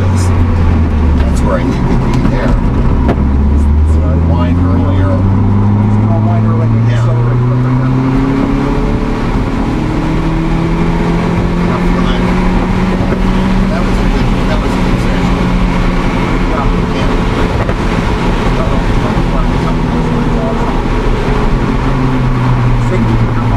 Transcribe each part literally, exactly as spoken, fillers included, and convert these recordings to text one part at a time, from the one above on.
is. That's where I need to be there. So I wind earlier. So I'll wind earlier and Yeah. accelerate quicker. Have fun. That was a good, that was a good session. Yeah. Yeah. Uh-oh. Something's running. Something's running awesome. Safety.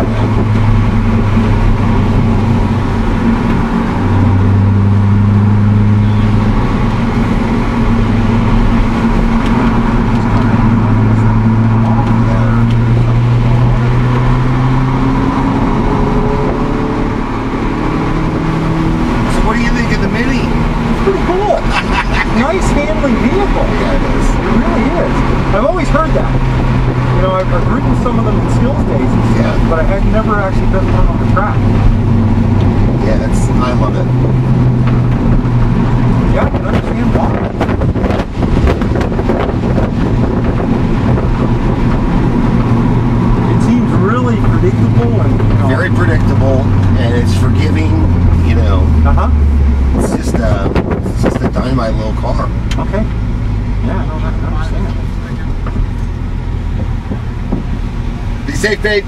So what do you think of the Mini? It's pretty cool. Nice handling vehicle. Yeah, it is. It really is. I've always heard that. You know, I've, I've ridden some of them in skills days and stuff, Yeah. but I had never actually been one on the track. Yeah, it's, I love it. Yeah, I can understand why. It seems really predictable and, you know. Very predictable, and it's forgiving, you know. Uh-huh. It's just a, it's just a dynamite little car. Okay. Yeah, no, I understand. Be safe, babe.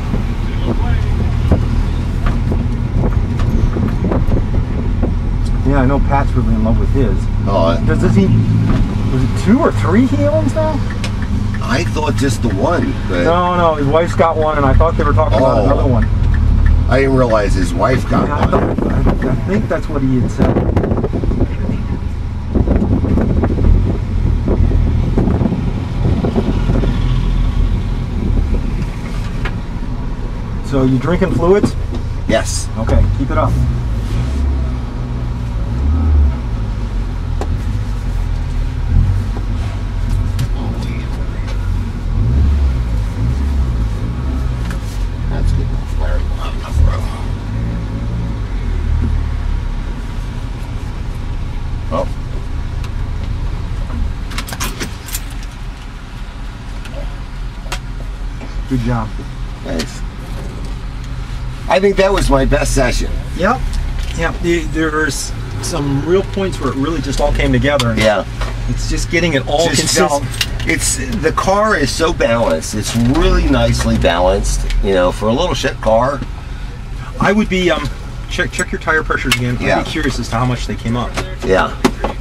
Yeah, I know Pat's really in love with his. Oh, Does, does he, was it two or three he owns now? I thought just the one, but No, no, his wife's got one, and I thought they were talking about Oh. another one. I didn't realize his wife got Yeah, I, one. thought, I, I think that's what he had said. So you drinking fluids? Yes. Okay, keep it up. That's good enough, Larry. Not enough room. Oh. Good job. Thanks. I think that was my best session. Yep. Yep. The- There's some real points where it really just all came together. And Yeah. It's just getting it all Just consistent. felt- it's the car is so balanced. It's really nicely balanced. You know, for a little shit car. I would be um check check your tire pressures again. Yeah. I'd be curious as to how much they came up. Yeah.